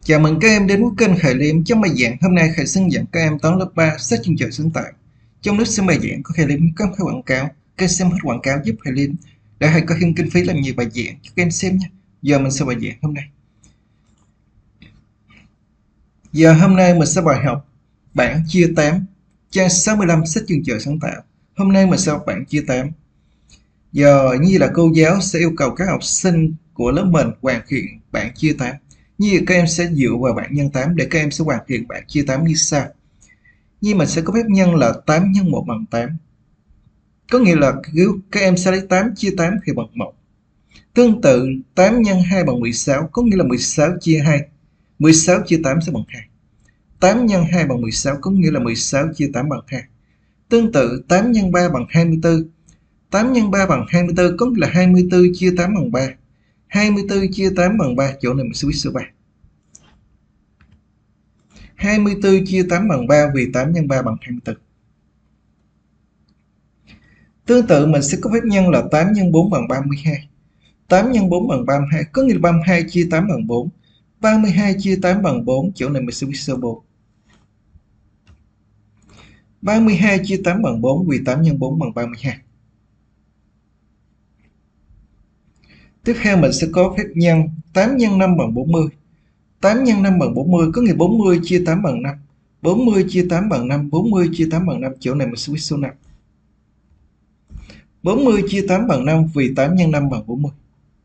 Chào mừng các em đến với kênh Khải Liêm. Trong bài giảng hôm nay, Khải xin giảng các em toán lớp 3 sách chuyên chở sáng tạo. Trong lúc xem bài giảng của Khải Liêm có một quảng cáo. Các xem hết quảng cáo giúp Khải Liêm để Khải có thêm kinh phí làm nhiều bài giảng cho các em xem nhé. Giờ mình sẽ bài giảng hôm nay. Giờ hôm nay mình sẽ bài học bảng chia 8, trang 65 sách chuyên chở sáng tạo. Hôm nay mình sẽ học bảng chia 8. Giờ như là cô giáo sẽ yêu cầu các học sinh của lớp mình hoàn thiện bảng chia 8. Như vậy các em sẽ dựa vào bảng nhân 8 để các em sẽ hoàn thiện bảng chia 8 như sau. Như mình sẽ có phép nhân là 8 nhân 1 bằng 8. Có nghĩa là các em sẽ lấy 8 chia 8 thì bằng 1. Tương tự 8 nhân 2 bằng 16, có nghĩa là 16 chia 2. 16 chia 8 sẽ bằng 2. 8 nhân 2 bằng 16, có nghĩa là 16 chia 8 bằng 2. Tương tự 8 nhân 3 bằng 24. 8 nhân 3 bằng 24, có nghĩa là 24 chia 8 bằng 3. 24 chia 8 bằng 3, chỗ này mình sẽ viết số 3. 24 chia 8 bằng 3 vì 8 nhân 3 bằng 24. Tương tự mình sẽ có phép nhân là 8 nhân 4 bằng 32. 8 nhân 4 bằng 32, có nghĩa là 32 chia 8 bằng 4. 32 chia 8 bằng 4, chỗ này mình sẽ viết số 4. 32 chia 8 bằng 4 vì 8 nhân 4 bằng 32. Tiếp theo mình sẽ có phép nhân 8 nhân 5 bằng 40. 8 nhân 5 bằng 40, có nghĩa 40 chia 8 bằng 5. 40 chia 8 bằng 5, 40 chia 8 bằng 5, chỗ này mình sẽ viết số 5. 40 chia 8 bằng 5 vì 8 nhân 5 bằng 40.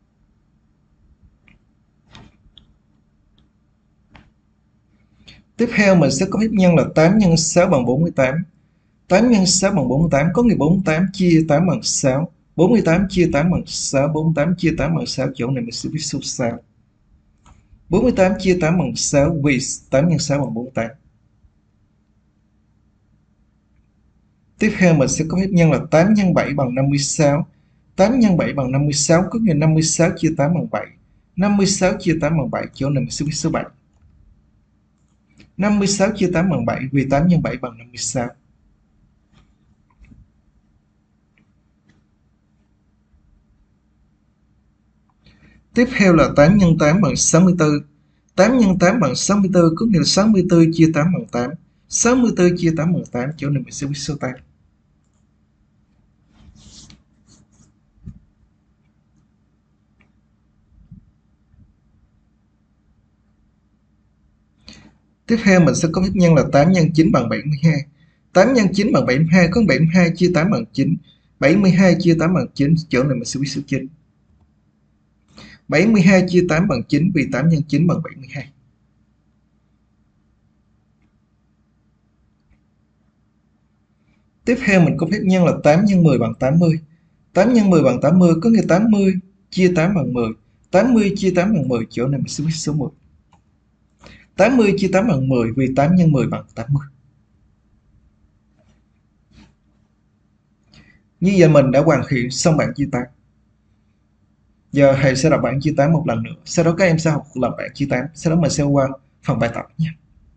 Tiếp theo mình sẽ có phép nhân là 8 nhân 6 bằng 48. 8 nhân 6 bằng 48, có nghĩa 48 chia 8 bằng 6. 48 chia 8 bằng 6, 48 chia 8 bằng 6, chỗ này mình sẽ viết số 6. 48 chia 8 bằng 6 vì 8 nhân 6 bằng 48. Tiếp theo mình sẽ có phép nhân là 8 nhân 7 bằng 56. 8 nhân 7 bằng 56, có nghĩa 56 chia 8 bằng 7. 56 chia 8 bằng 7, chỗ này mình sẽ viết số 7. 56 chia 8 bằng 7 vì 8 nhân 7 bằng 56. Tiếp theo là 8 nhân 8 bằng 64. 8 nhân 8 bằng 64, có nghĩa là 64 chia 8 bằng 8. 64 chia 8 bằng 8, chỗ này mình sẽ viết số 8. Tiếp theo mình sẽ có phép nhân là 8 nhân 9 bằng 72. 8 nhân 9 bằng 72, có 72 chia 8 bằng 9. 72 chia 8 bằng 9, chỗ này mình sẽ viết số 9. 72 chia 8 bằng 9 vì 8 nhân 9 bằng 72. Tiếp theo mình có phép nhân là 8 nhân 10 bằng 80. 8 nhân 10 bằng 80, có nghĩa 80 chia 8 bằng 10. 80 chia 8 bằng 10, chỗ này mình sẽ viết số 10. 80 chia 8 bằng 10 vì 8 nhân 10 bằng 80. Như vậy mình đã hoàn thiện xong bảng chia 8. Giờ thầy sẽ đọc bảng chia 8 một lần nữa. Sau đó các em sẽ học làm bảng chia 8. Sau đó mình sẽ qua phần bài tập nhé.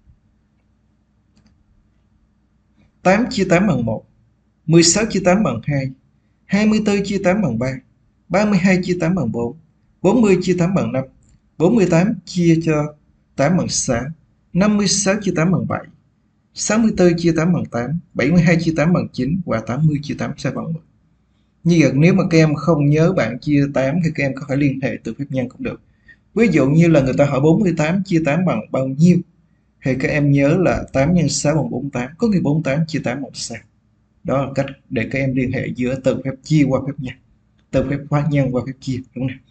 8 chia 8 bằng 1. 16 chia 8 bằng 2. 24 chia 8 bằng 3. 32 chia 8 bằng 4. 40 chia 8 bằng 5. 48 chia cho 8 bằng 6. 56 chia 8 bằng 7. 64 chia 8 bằng 8. 72 chia 8 bằng 9. Và 80 chia 8 sẽ bằng 10. Như vậy nếu mà các em không nhớ bảng chia 8 thì các em có thể liên hệ từ phép nhân cũng được. Ví dụ như là người ta hỏi 48 chia 8 bằng bao nhiêu, thì các em nhớ là 8 nhân 6 bằng 48, có nghĩa 48 chia 8 bằng 6. Đó là cách để các em liên hệ giữa từ phép chia qua phép nhân, từ phép hóa nhân qua phép chia, đúng không?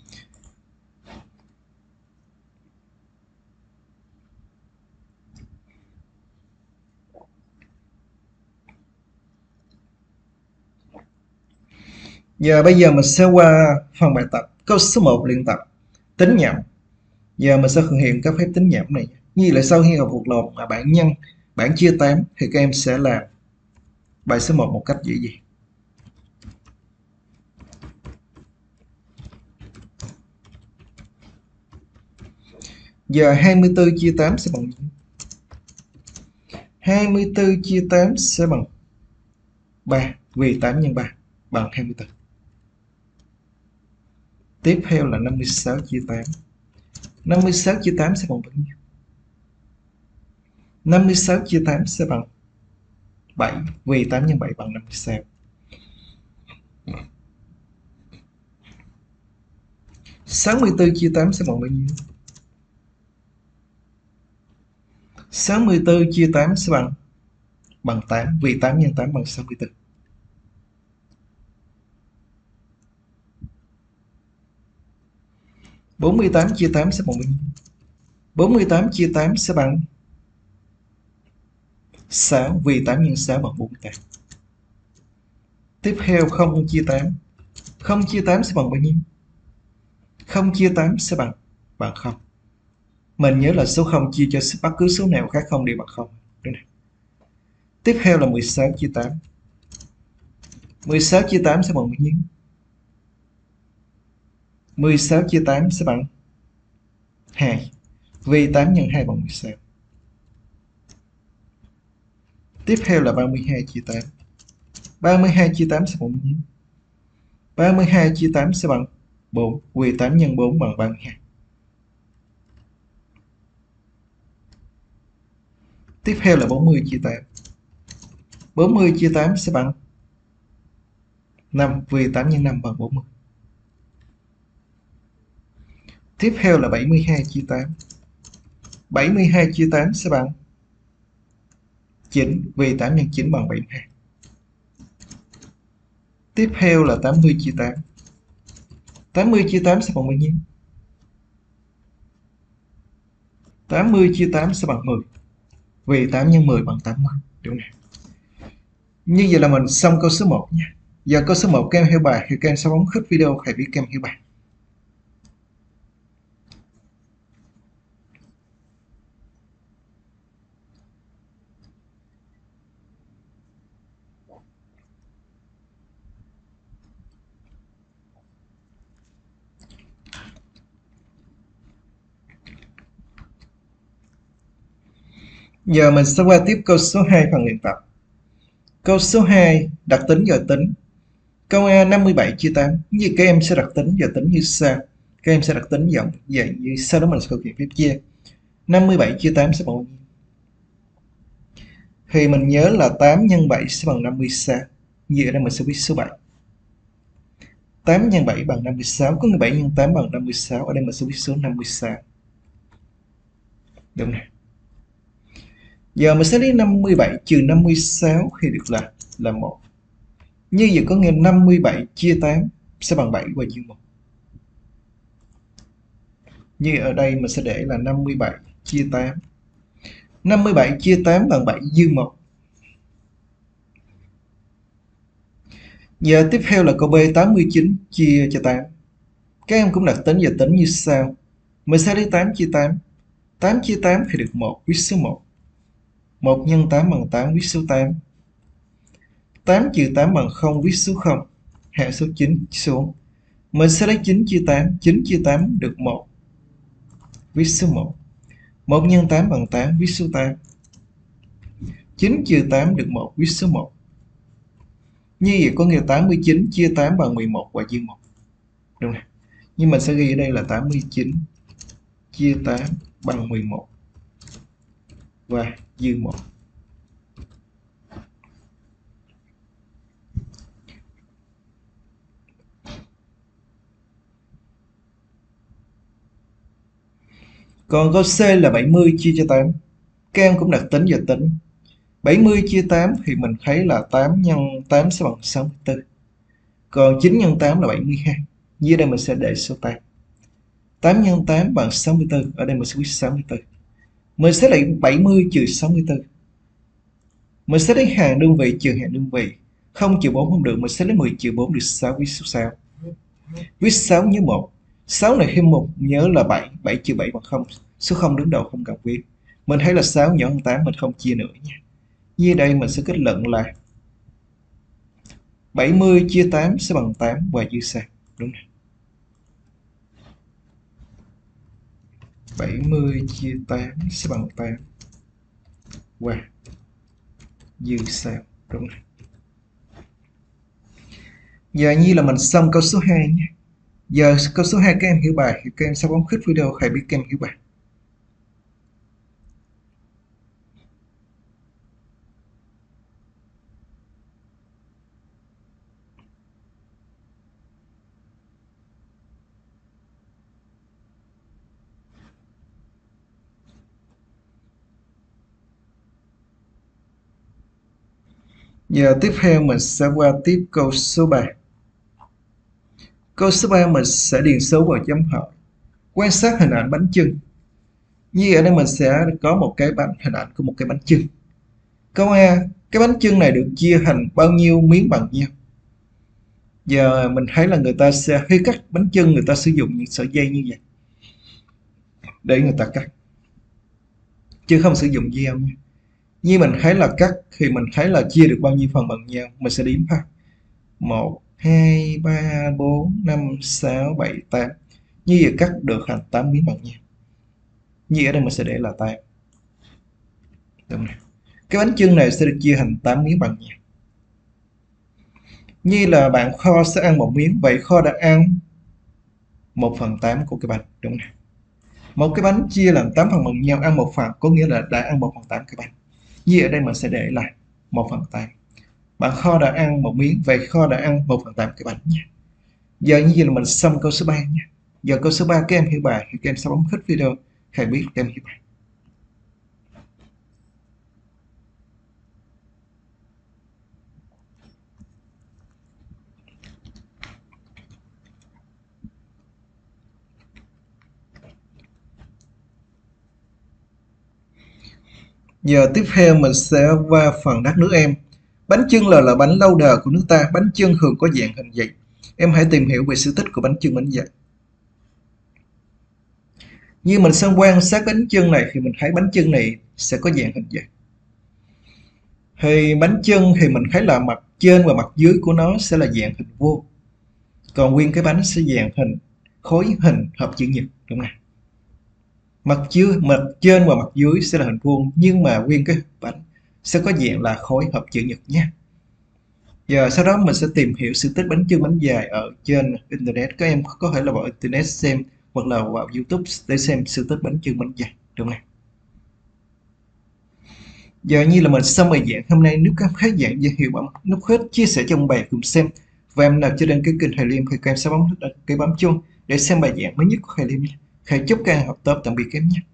Bây giờ mình sẽ qua phần bài tập. Câu số 1 luyện tập tính nhẩm. Giờ mình sẽ thực hiện các phép tính nhẩm này. Như là sau khi học thuộc lòng mà bảng nhân, bảng chia 8 thì các em sẽ làm bài số 1 một cách dễ dàng. Giờ 24 chia 8 sẽ bằng 24 chia 8 sẽ bằng 3 vì 8 nhân 3 bằng 24. Tiếp theo là 56 chia 8. 56 chia 8 sẽ bằng bao nhiêu? 56 chia 8 sẽ bằng 7, vì 8 nhân 7 bằng 56. 64 chia 8 sẽ bằng bao nhiêu? 64 chia 8 sẽ bằng 8, vì 8 nhân 8 bằng 64. 48 chia 8 sẽ bằng bao nhiêu? 48 chia 8 sẽ bằng 6, vì 8 nhân 6 bằng 48. Tiếp theo 0 chia 8. 0 chia 8 sẽ bằng bao nhiêu? 0 chia 8 sẽ bằng 0. Mình nhớ là số 0 chia cho bất cứ số nào khác không đều bằng 0. Đúng này. Tiếp theo là 16 chia 8. 16 chia 8 sẽ bằng bao nhiêu? 16 chia 8 sẽ bằng 2, vì 8 nhân 2 bằng 16. Tiếp theo là 32 chia 8. 32 chia 8 sẽ bằng bao nhiêu? 32 chia 8 sẽ bằng 4, vì 8 nhân 4 bằng 32. Tiếp theo là 40 chia 8. 40 chia 8 sẽ bằng 5, vì 8 nhân 5 bằng 40. Tiếp theo là 72 chia 8. 72 chia 8 sẽ bằng 9, vì 8 nhân 9 bằng 72. Tiếp theo là 80 chia 8. 80 chia 8 sẽ bằng bao nhiêu? 80 chia 8 sẽ bằng 10, vì 8 nhân 10 bằng 80. Đúng này. Như vậy là mình xong câu số 1 nha. Giờ câu số 1 các em hiểu bài thì các em sẽ bấm khích video hãy biết các em hiểu bài. Giờ mình sẽ qua tiếp câu số 2 phần luyện tập. Câu số 2 đặc tính giờ tính. Câu A 57 chia 8. Như các em sẽ đặc tính giờ tính như sau. Các em sẽ đặc tính dòng vậy như sau đó mình sẽ thực hiện phép chia. 57 chia 8 sẽ bằng bao nhiêu? Thì mình nhớ là 8 nhân 7 sẽ bằng 56. Như ở đây mình sẽ viết số 7. 8 nhân 7 bằng 56, có nghĩa 7 nhân 8 bằng 56. Ở đây mình sẽ viết số 56. Đúng này. Giờ mình sẽ lấy 57 trừ 56 thì được là 1. Như vậy có nghĩa 57 chia 8 sẽ bằng 7 và dư 1. Như ở đây mình sẽ để là 57 chia 8. 57 chia 8 bằng 7 dư 1. Giờ tiếp theo là câu B 89 chia cho 8. Các em cũng đặt tính giờ tính như sau. Mình sẽ lấy 8 chia 8. 8 chia 8 thì được 1, viết số 1. 1 nhân 8 bằng 8, viết số 8. 8 trừ 8 bằng 0, viết số 0. Hạ số 9 xuống. Mình sẽ lấy 9 chia 8. 9 chia 8 được 1, viết số 1. 1 nhân 8 bằng 8, viết số 8. 9 trừ 8 được 1, viết số 1. Như vậy có nghĩa 89 chia 8 bằng 11 và dư 1. Đúng này. Nhưng mình sẽ ghi ở đây là 89 chia 8 bằng 11 và dư 1. Còn câu C là 70 chia cho 8. Các em cũng đặt tính giờ tính. 70 chia 8 thì mình thấy là 8 nhân 8 sẽ bằng 64. Còn 9 nhân 8 là 72. Dưới đây mình sẽ để số 8. 8 nhân 8 bằng 64. Ở đây mình sẽ viết 64. Mình sẽ lấy 70 trừ 64. Mình sẽ lấy hàng đơn vị trừ hàng đơn vị. 0 trừ 4 không được. Mình sẽ lấy 10 trừ 4 được 6, viết số 6. Viết 6 nhớ 1. 6 này thêm 1 nhớ là 7. 7 trừ 7 bằng 0. Số 0 đứng đầu không cần viết. Mình thấy là 6 nhỏ hơn 8, mình không chia nữa nha. Dưới đây mình sẽ kết luận là 70 chia 8 sẽ bằng 8 và dư sao. Đúng này. 70 chia 8 sẽ bằng 8 và dư sao. Đúng này. Giờ như là mình xong câu số 2 nhé. Giờ câu số 2 các em hiểu bài thì các em sẽ bấm khích video hãy biết các em hiểu bài. Giờ tiếp theo mình sẽ qua tiếp câu số 3. Câu số 3 mình sẽ điền số vào chấm hỏi. Quan sát hình ảnh bánh chưng. Như ở đây mình sẽ có một cái hình ảnh của một cái bánh chưng. Câu A, cái bánh chưng này được chia thành bao nhiêu miếng bằng nhau? Giờ mình thấy là người ta sẽ khi cắt bánh chưng, người ta sử dụng những sợi dây như vậy để người ta cắt, chứ không sử dụng dao nha. Như mình thấy là cắt thì mình thấy là chia được bao nhiêu phần bằng nhau, mình sẽ đếm ha. 1, 2, 3, 4, 5, 6, 7, 8. Như vậy cắt được thành 8 miếng bằng nhau. Như ở đây mình sẽ để là 8. Đúng này. Cái bánh chưng này sẽ được chia thành 8 miếng bằng nhau. Như là bạn Kho sẽ ăn một miếng, vậy Kho đã ăn 1/8 của cái bánh, đúng không? Một cái bánh chia làm 8 phần bằng nhau, ăn một phần có nghĩa là đã ăn 1/8 cái bánh. Như ở đây mình sẽ để là 1/8. Bạn Kho đã ăn một miếng, vậy Kho đã ăn 1/8 cái bánh nha. Giờ như vậy là mình xong câu số 3 nha. Giờ câu số 3 các em hiểu bài thì các em sẽ bấm thích video khai biết các em hiểu bài. Giờ tiếp theo mình sẽ qua phần đất nước em. Bánh chưng là bánh lâu đời của nước ta. Bánh chưng thường có dạng hình gì? Em hãy tìm hiểu về sự tích của bánh chưng bánh dày. Như mình sẽ quan sát bánh chưng này thì mình thấy bánh chưng này sẽ có dạng hình gì? Thì bánh chưng thì mình thấy là mặt trên và mặt dưới của nó sẽ là dạng hình vuông. Còn nguyên cái bánh sẽ dạng hình khối hình hợp chữ nhật, đúng không? Mặt trên và mặt dưới sẽ là hình vuông, nhưng mà nguyên cái bánh sẽ có dạng là khối hợp chữ nhật nha. Giờ sau đó mình sẽ tìm hiểu sự tích bánh chưng bánh dài ở trên internet. Các em có thể là vào internet xem hoặc là vào YouTube để xem sự tích bánh chưng bánh dài, đúng không? Giờ như là mình xong bài giảng hôm nay, nếu các em thấy giảng dễ hiểu bấm nút hết chia sẻ cho ông bà cùng xem, và em nào chưa đăng ký kênh Thầy Liêm thì các em sẽ bấm nút đăng ký bấm chuông để xem bài giảng mới nhất của Thầy Liêm nha. Thầy chúc các em học tốt, tạm biệt các em nhé.